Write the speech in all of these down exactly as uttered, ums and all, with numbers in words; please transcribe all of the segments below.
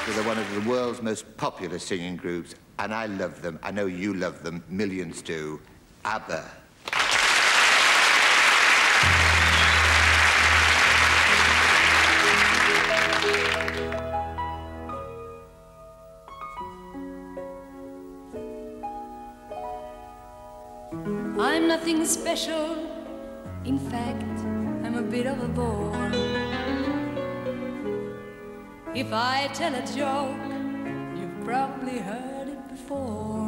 They're one of the world's most popular singing groups, and I love them. I know you love them. Millions do. ABBA. I'm nothing special. In fact, I'm a bit of a bore. If I tell a joke, you've probably heard it before.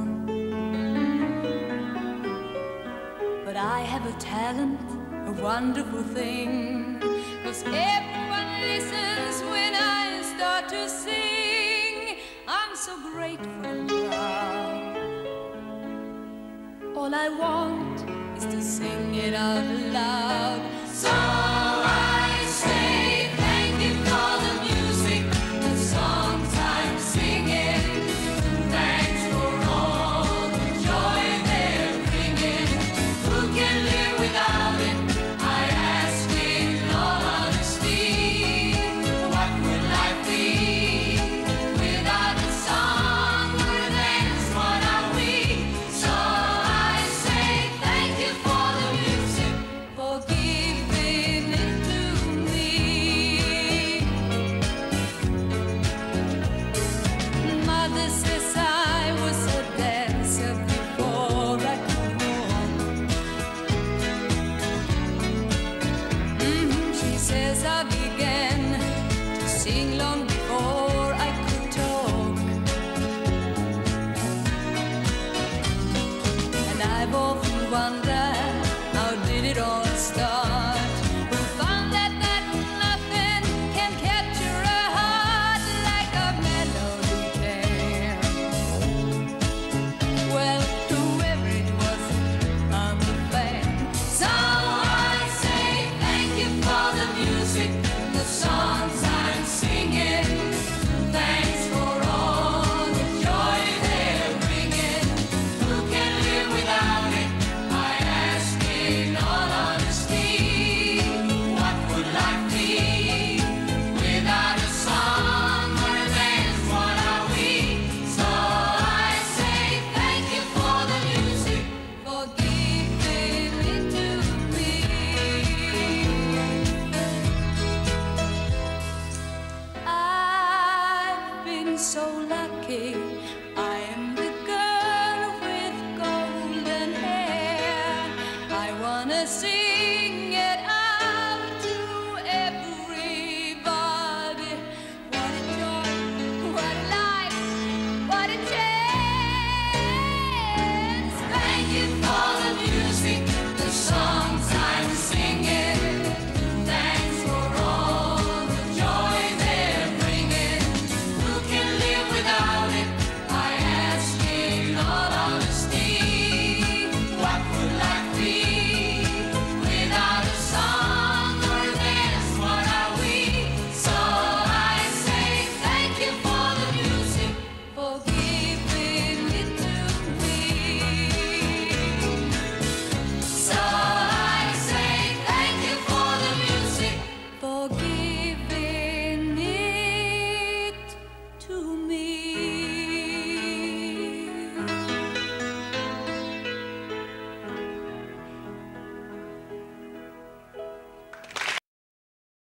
But I have a talent, a wonderful thing, 'cause everyone listens when I start to sing. I'm so grateful and proud. All I want is to sing it out loud. So I say thank you for the music, the songs I'm singing. Thanks for all the joy they're bringing. Who can live without it? I ask in all honesty. What would life be without a song? Where then what are we? So I say thank you for the music, for giving it to me. Mother says I was a dancer before I could walk. Mhm, she says I've